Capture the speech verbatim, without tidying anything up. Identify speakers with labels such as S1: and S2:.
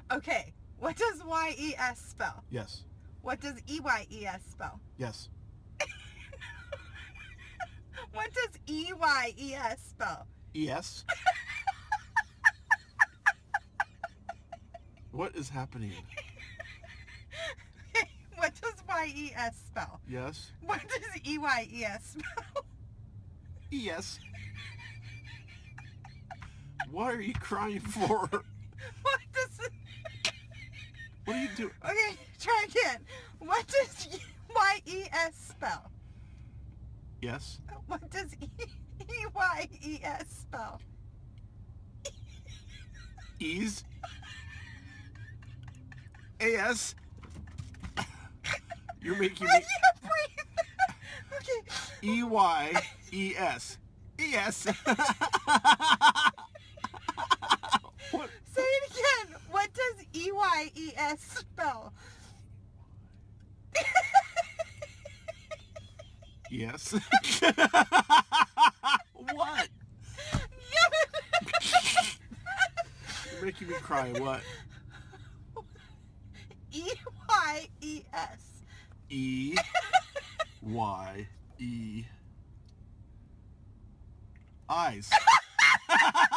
S1: Okay, what does Y E S spell?
S2: Yes.
S1: What does E Y E S spell?
S2: Yes.
S1: What does E Y E S spell?
S2: Yes. What is happening?
S1: What does Y E S spell?
S2: Yes.
S1: What does E Y E S spell?
S2: Yes. What are you crying for?
S1: What does...
S2: What are you doing?
S1: Okay, try again. What does Y E S spell?
S2: Yes.
S1: What does E Y E S spell?
S2: Ease. A S. You're making
S1: I
S2: me.
S1: can't breathe. Okay.
S2: E Y E S. E S. What?
S1: Say it again. What does E Y E S spell?
S2: Yes. What? You're making me cry. What?
S1: E Y E S.
S2: E Y E. Eyes.